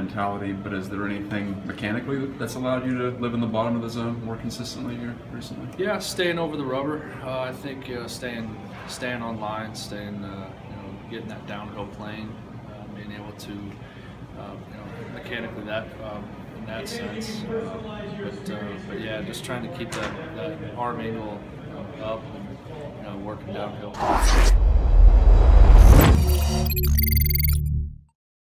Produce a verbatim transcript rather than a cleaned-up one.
mentality, but is there anything mechanically that's allowed you to live in the bottom of the zone more consistently here recently? Yeah, staying over the rubber. Uh, I think uh, staying staying on line, staying uh, you know, getting that downhill plane, uh, being able to uh, you know, mechanically that um, in that sense. Uh, but uh, but yeah, just trying to keep that, that arm angle uh, up and you know, working downhill.